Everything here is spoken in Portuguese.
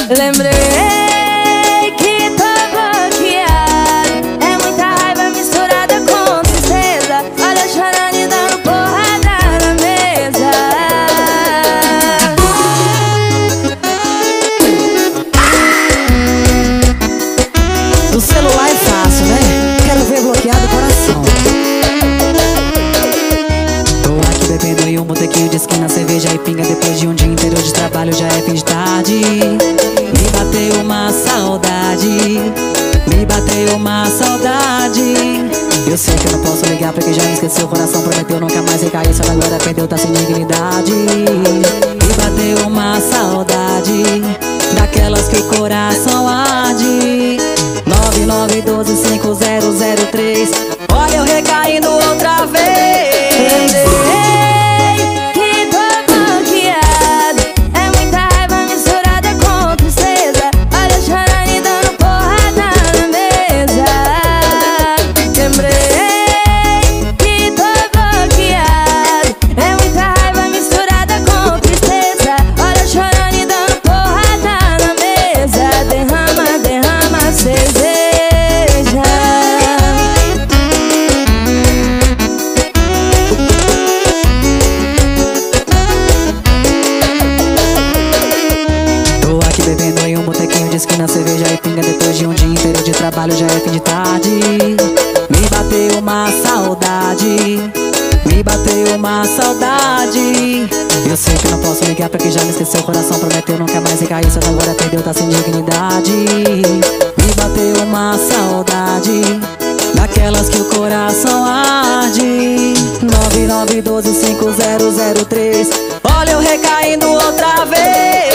Lembrei que tô bloqueado. É muita raiva misturada com tristeza. Olha eu chorando e dando porrada na mesa. Do celular é fácil, né? Quero ver bloqueado o coração. Tô aqui bebendo em um botequinho de esquina, cerveja e pinga. Depois de um dia inteiro de trabalho já é fim de tarde. Me bateu uma saudade, me bateu uma saudade. Eu sei que eu não posso ligar porque já me esqueceu. O coração prometeu nunca mais recair, só agora perdeu, tá sem dignidade. Me bateu uma saudade, daquelas que o coração arde. 99125003. Olha eu recaindo outra vez. Bebendo em um botequinho de esquina, cerveja e pinga. Depois de um dia inteiro de trabalho já é fim de tarde. Me bateu uma saudade, me bateu uma saudade. Eu sei que não posso ligar porque já me esqueceu. O coração prometeu nunca mais recair, só agora perdeu, tá sem dignidade. Me bateu uma saudade, daquelas que o coração arde. 99125003. Olha eu recaindo outra vez.